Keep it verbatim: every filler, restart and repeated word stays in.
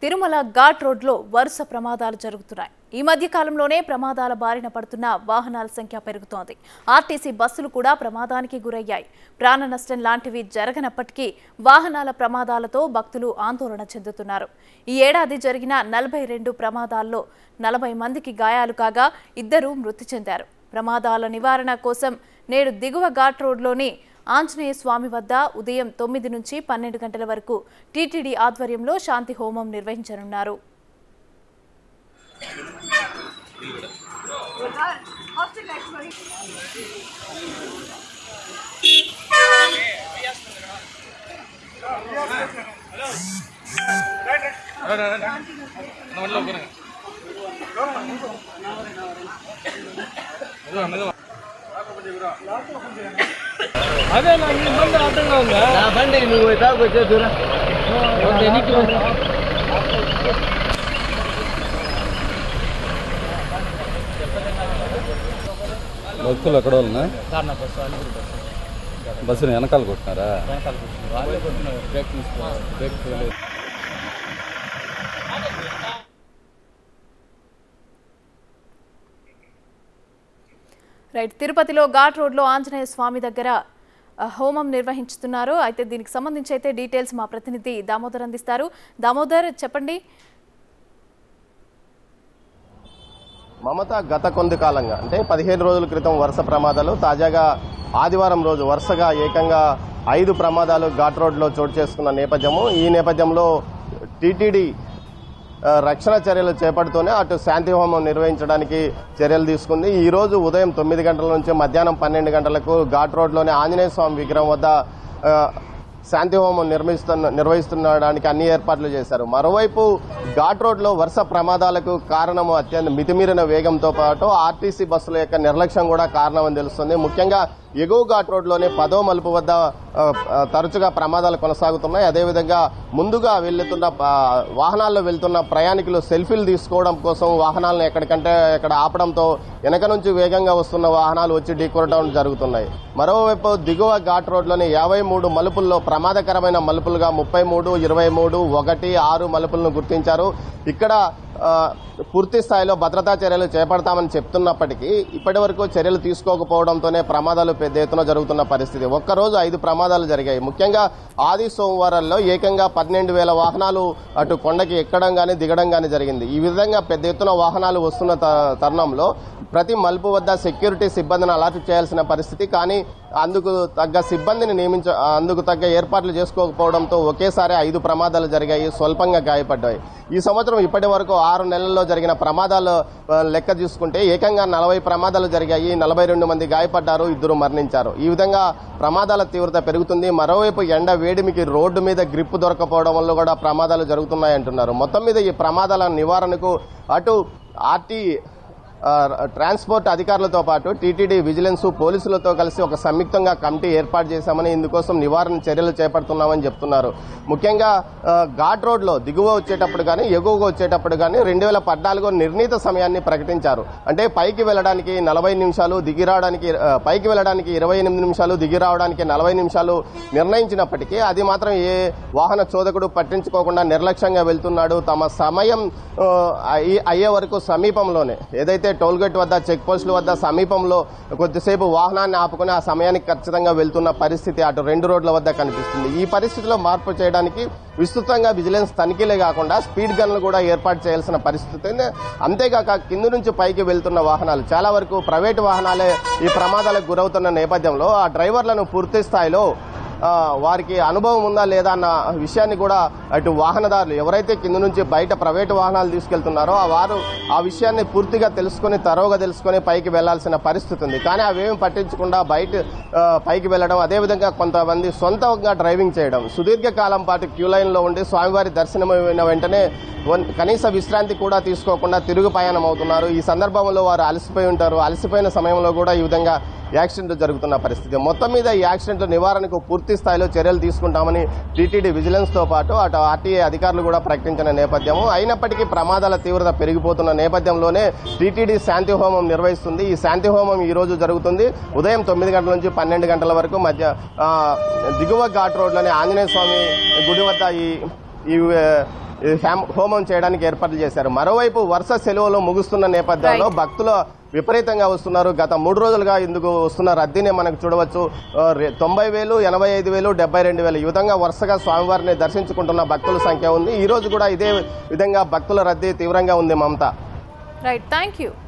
తిరుమల ఘాట్ రోడ్లో వరుస ప్రమాదాలు జరుగుతున్నాయి. ఈ మధ్య కాలంలోనే ప్రమాదాల బారిన పడుతున్న వాహనాల సంఖ్య పెరుగుతోంది. ఆర్టీసీ బస్సులు కూడా ప్రమాదానికి గురయ్యాయి. ప్రాణ నష్టం లాంటివి జరగనప్పటికీ వాహనాల ప్రమాదాలతో భక్తులు ఆందోళన చెందుతున్నారు. ఈ ఏడాది జరిగిన నలభై రెండు ప్రమాదాల్లో నలభై మందికి గాయాలు కాగా ఇద్దరు మృతి చెందారు. ప్రమాదాల నివారణ కోసం నేడు దిగువ ఘాట్ రోడ్లోని ఆంజనేయ స్వామి వద్ద ఉదయం తొమ్మిది నుంచి పన్నెండు గంటల వరకు టీటీడీ ఆధ్వర్యంలో శాంతి హోమం నిర్వహించనున్నారు. అదే నా ఈ బండి అర్థంగా ఉందా నా బండి నువ్వు తాగు వచ్చే దూరం భక్తులు ఎక్కడ వాళ్ళనా బస్సుని వెనకాల కొట్టినారా? రైట్, తిరుపతిలో ఘాట్ రోడ్లో ఆంజనేయ స్వామి దగ్గర హోమం నిర్వహించుతున్నారు. అయితే దీనికి సంబంధించి అయితే డీటెయిల్స్ మా ప్రతినిధి దామోదర్ అందిస్తారు. దామోదర్, చెప్పండి. మమత గత కొంత కాలంగా అంటే పదిహేను రోజుల క్రితం వరుస ప్రమాదాలు, తాజాగా ఆదివారం రోజు వరుసగా ఏకంగా ఐదు ప్రమాదాలు ఘాట్ రోడ్లో చోటు చేసుకున్న నేపథ్యము. ఈ నేపథ్యంలో టీటీడీ రక్షణ చర్యలు చేపడుతూనే అటు శాంతి హోమం నిర్వహించడానికి చర్యలు తీసుకుంది. ఈ రోజు ఉదయం తొమ్మిది గంటల నుంచి మధ్యాహ్నం పన్నెండు గంటలకు ఘాట్ రోడ్లోని ఆంజనేయ స్వామి విగ్రహం వద్ద శాంతి హోమం నిర్వహిస్తున్న నిర్వహిస్తుండడానికి అన్ని ఏర్పాట్లు చేశారు. మరోవైపు ఘాట్ రోడ్లో వరుస ప్రమాదాలకు కారణము అత్యంత మితిమీరిన వేగంతో పాటు ఆర్టీసీ బస్సుల యొక్క నిర్లక్ష్యం కూడా కారణమని తెలుస్తుంది. ముఖ్యంగా ఎగువ ఘాట్ రోడ్లోనే పదో మలుపు వద్ద తరచుగా ప్రమాదాలు కొనసాగుతున్నాయి. అదేవిధంగా ముందుగా వెళ్తున్న వాహనాల్లో వెళ్తున్న ప్రయాణికులు సెల్ఫీలు తీసుకోవడం కోసం వాహనాలను ఎక్కడికంటే ఎక్కడ ఆపడంతో వెనక నుంచి వేగంగా వస్తున్న వాహనాలు వచ్చి ఢీకొనడం జరుగుతున్నాయి. మరోవైపు దిగువ ఘాట్ రోడ్లోని యాభై మూడు మలుపుల్లో ప్రమాదకరమైన మలుపులుగా ముప్పై మూడు ఇరవై మూడు ఒకటి ఆరు మలుపులను గుర్తించారు. ఇక్కడ పూర్తి స్థాయిలో భద్రతా చర్యలు చేపడతామని చెప్తున్నప్పటికీ ఇప్పటి వరకు చర్యలు తీసుకోకపోవడంతోనే ప్రమాదాలు పెద్ద ఎత్తున జరుగుతున్న పరిస్థితి. ఒక్కరోజు ఐదు ప్రమాదాలు జరిగాయి. ముఖ్యంగా ఆది సోమవారాల్లో ఏకంగా పన్నెండు వేల వాహనాలు అటు కొండకి ఎక్కడం కానీ దిగడం కానీ జరిగింది. ఈ విధంగా పెద్ద ఎత్తున వాహనాలు వస్తున్న తరుణంలో ప్రతి మలుపు వద్ద సెక్యూరిటీ సిబ్బందిని అలర్ట్ చేయాల్సిన పరిస్థితి. కానీ అందుకు తగ్గ సిబ్బందిని నియమించ అందుకు తగ్గ ఏర్పాట్లు చేసుకోకపోవడంతో ఒకేసారి ఐదు ప్రమాదాలు జరిగాయి, స్వల్పంగా గాయపడ్డాయి. ఈ సంవత్సరం ఇప్పటి వరకు ఆరు నెలల్లో జరిగిన ప్రమాదాలు లెక్క చూసుకుంటే ఏకంగా నలభై ప్రమాదాలు జరిగాయి, నలభై రెండు మంది గాయపడ్డారు, ఇద్దరు మరణించారు. ఈ విధంగా ప్రమాదాల తీవ్రత పెరుగుతుంది. మరోవైపు ఎండ వేడిమికి రోడ్డు మీద గ్రిప్ దొరకపోవడం వల్ల కూడా ప్రమాదాలు జరుగుతున్నాయంటున్నారు. మొత్తం మీద ఈ ప్రమాదాల నివారణకు అటు ఆర్టీ ట్రాన్స్పోర్ట్ అధికారులతో పాటు టీటీడీ విజిలెన్స్ పోలీసులతో కలిసి ఒక సంయుక్తంగా కమిటీ ఏర్పాటు చేశామని ఇందుకోసం నివారణ చర్యలు చేపడుతున్నామని చెప్తున్నారు. ముఖ్యంగా ఘాట్ రోడ్లో దిగువ వచ్చేటప్పుడు కానీ ఎగువగా వచ్చేటప్పుడు కానీ రెండు వేల పద్నాలుగు నిర్ణీత సమయాన్ని ప్రకటించారు. అంటే పైకి వెళ్ళడానికి నలభై నిమిషాలు దిగి రావడానికి పైకి వెళ్ళడానికి ఇరవై ఎనిమిది నిమిషాలు దిగి రావడానికి నలభై నిమిషాలు నిర్ణయించినప్పటికీ అది మాత్రం ఏ వాహన చోదకుడు పట్టించుకోకుండా నిర్లక్ష్యంగా వెళ్తున్నాడు. తమ సమయం అయ్యే వరకు సమీపంలోనే ఏదైతే టోల్గేట్ వద్ద చెక్ పోస్టుల వద్ద సమీపంలో కొద్దిసేపు వాహనాన్ని ఆపుకుని ఆ సమయానికి ఖచ్చితంగా వెళ్తున్న పరిస్థితి అటు రెండు రోడ్ల వద్ద కనిపిస్తుంది. ఈ పరిస్థితిలో మార్పు చేయడానికి విస్తృతంగా విజిలెన్స్ తనిఖీలే కాకుండా స్పీడ్ గన్లు కూడా ఏర్పాటు చేయాల్సిన పరిస్థితి. అంతేకాక కింది నుంచి పైకి వెళ్తున్న వాహనాలు చాలా వరకు ప్రైవేటు వాహనాలే ఈ ప్రమాదాలకు గురవుతున్న నేపథ్యంలో ఆ డ్రైవర్లను పూర్తి స్థాయిలో వారికి అనుభవం ఉందా లేదా అన్న విషయాన్ని కూడా అటు వాహనదారులు ఎవరైతే కింద నుంచి బయట ప్రైవేటు వాహనాలు తీసుకెళ్తున్నారో ఆ వారు ఆ విషయాన్ని పూర్తిగా తెలుసుకుని తరోగా తెలుసుకుని పైకి వెళ్లాల్సిన పరిస్థితి ఉంది. కానీ అవేమి పట్టించకుండా బయట పైకి వెళ్లడం, అదేవిధంగా కొంతమంది సొంతంగా డ్రైవింగ్ చేయడం, సుదీర్ఘకాలం పాటు క్యూ లైన్లో ఉండి స్వామివారి దర్శనమైన వెంటనే కనీస విశ్రాంతి కూడా తీసుకోకుండా తిరుగు ప్రయాణం అవుతున్నారు. ఈ సందర్భంలో వారు అలసిపోయి ఉంటారు. అలసిపోయిన సమయంలో కూడా ఈ విధంగా యాక్సిడెంట్లు జరుగుతున్న పరిస్థితి. మొత్తం మీద ఈ యాక్సిడెంట్ల నివారణకు పూర్తి స్థాయిలో చర్యలు తీసుకుంటామని టీటీడీ విజిలెన్స్ తో పాటు అటు ఆర్టీఏ అధికారులు కూడా ప్రకటించిన నేపథ్యము. అయినప్పటికీ ప్రమాదాల తీవ్రత పెరిగిపోతున్న నేపథ్యంలోనే టీటీడీ శాంతి హోమం నిర్వహిస్తుంది. ఈ శాంతి హోమం ఈ రోజు జరుగుతుంది. ఉదయం తొమ్మిది గంటల నుంచి పన్నెండు గంటల వరకు మధ్య దిగువ ఘాట్ రోడ్లోని ఆంజనేయ స్వామి గుడి వద్ద ఈ ఈ హోమం చేయడానికి ఏర్పాట్లు చేశారు. మరోవైపు వరుస సెలవులు ముగుస్తున్న నేపథ్యంలో భక్తులు విపరీతంగా వస్తున్నారు. గత మూడు రోజులుగా ఇందుకు వస్తున్న రద్దీని మనకు చూడవచ్చు. తొంభై వేలు ఎనభై ఐదు వేలు డెబ్బై రెండు వేలు ఈ విధంగా వరుసగా స్వామివారిని దర్శించుకుంటున్న భక్తుల సంఖ్య ఉంది. ఈ రోజు కూడా ఇదే విధంగా భక్తుల రద్దీ తీవ్రంగా ఉంది. మమత. Right, thank you.